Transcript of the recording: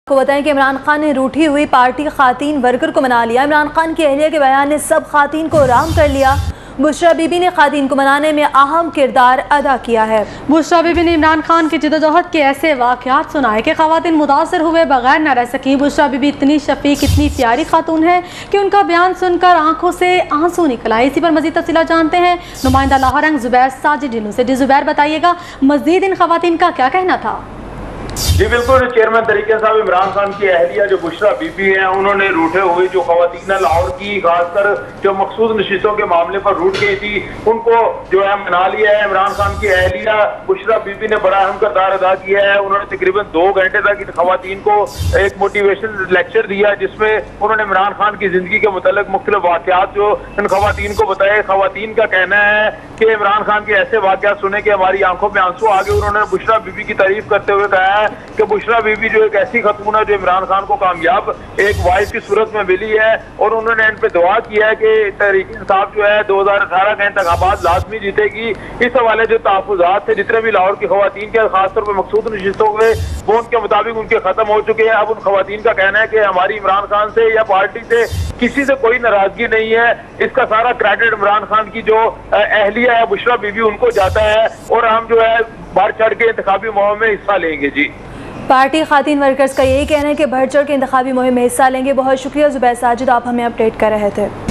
को बताएं कि इमरान खान ने रूठी हुई पार्टी खातीन वर्कर को मना लिया। इमरान खान की अहलिया के बयान ने सब खातीन को राम कर लिया। बुशरा बीबी ने खातीन को मनाने में अहम किरदार अदा किया है। बुशरा बीबी ने इमरान खान की जद्दोजहद के ऐसे वाक़यात सुनाए कि ख़वातीन मुतासर हुए बगैर न रह सकी। बुशरा बीबी इतनी शफीक, इतनी प्यारी खातून है कि उनका बयान सुनकर आंखों से आंसू निकल आए। इसी पर मजीद तफसीलात जानते हैं नुमाइंदा लाहौर रंग ज़ुबैर साजिद ढिल्लों से। ज़ुबैर, बताइएगा मजीद इन ख़वातीन का क्या कहना था? जी बिल्कुल, चेयरमैन तरीके साहब इमरान खान की अहलिया जो बुशरा बीबी हैं, उन्होंने रूठे हुए जो खवातीन लाहौर की खासकर जो मखसूस नशिस्तों के मामले पर रूठ गई थी, उनको जो है मना लिया है। इमरान खान की अहलिया बुशरा बीबी ने बड़ा अहम किरदार अदा किया है। उन्होंने तकरीबन 2 घंटे तक इन खवातीन को एक मोटिवेशन लेक्चर दिया, जिसमें उन्होंने इमरान खान की जिंदगी के मुतल्लिक मुख्तलिफ वाक़यात जो इन खवातीन को बताए। खवातीन का कहना है कि इमरान खान के ऐसे वाक़यात सुने कि हमारी आंखों में आंसू आ गए। उन्होंने बुशरा बीबी की तारीफ करते हुए कहा है कि बुशरा बीबी जो एक ऐसी खतून है जो इमरान खान को कामयाब एक वाइफ की सूरत में मिली है, और उन्होंने इन पे दुआ किया है कि तहरीक इंसाफ जो है 2018 के इंतखाबात लाजमी जीतेगी। इस हवाले जो तहफ़्फ़ुज़ात थे जितने भी लाहौर की खवातीन के खासतौर पर मकसूद नशिस्तों हुए, वो उनके मुताबिक उनके खत्म हो चुके हैं। अब उन खवातीन का कहना है कि हमारी इमरान खान से या पार्टी से किसी से कोई नाराजगी नहीं है। इसका सारा क्रेडिट इमरान खान की जो अहलिया है बुशरा बीबी उनको जाता है, और हम जो है बढ़ चढ़ के इंतखाबी मुहिम में हिस्सा लेंगे। जी, पार्टी खातीन वर्कर्स का यही कहना है कि बढ़ चढ़ के इंतखाबी मुहिम में हिस्सा लेंगे। बहुत शुक्रिया ज़ुबैर साजिद, आप हमें अपडेट कर रहे थे।